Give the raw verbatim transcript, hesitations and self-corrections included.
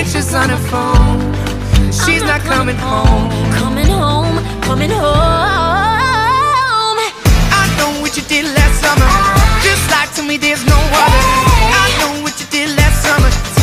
pictures on her phone. She's not coming home. Coming home, coming home. I know what you did last summer. Just like to me, there's no other. I know what you did last summer.